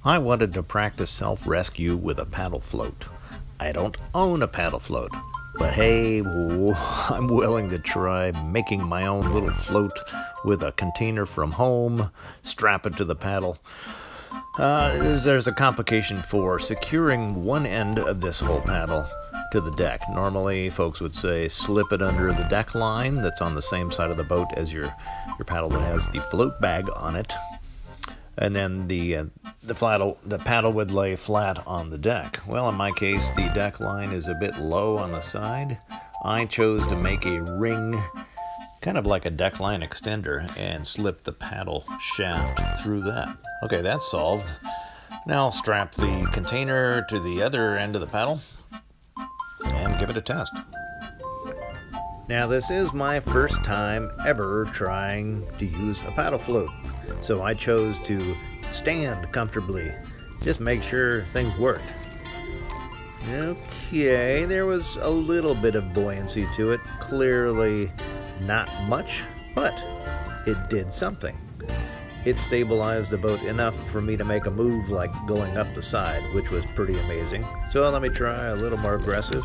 I wanted to practice self-rescue with a paddle float. I don't own a paddle float, but hey, I'm willing to try making my own little float with a container from home, strap it to the paddle. There's a complication for securing one end of this whole paddle to the deck. Normally, folks would say slip it under the deck line that's on the same side of the boat as your paddle that has the float bag on it. And then the paddle would lay flat on the deck. Well, in my case, the deck line is a bit low on the side. I chose to make a ring, kind of like a deck line extender, and slip the paddle shaft through that. Okay, that's solved. Now I'll strap the container to the other end of the paddle and give it a test. Now, this is my first time ever trying to use a paddle float, so I chose to stand comfortably, just make sure things worked. Okay, there was a little bit of buoyancy to it, clearly not much, but it did something. It stabilized the boat enough for me to make a move like going up the side, which was pretty amazing. So let me try a little more aggressive.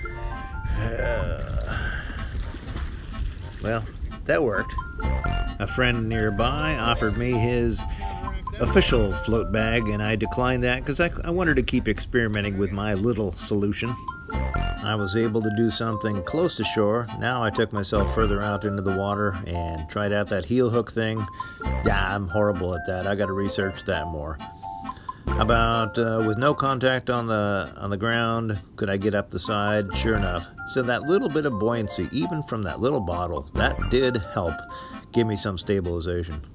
Well, that worked. A friend nearby offered me his official float bag, and I declined that because I wanted to keep experimenting with my little solution. I was able to do something close to shore. Now I took myself further out into the water and tried out that heel hook thing. Yeah, I'm horrible at that. I got to research that more. How about with no contact on the ground, could I get up the side? Sure enough. So that little bit of buoyancy, even from that little bottle, that did help give me some stabilization.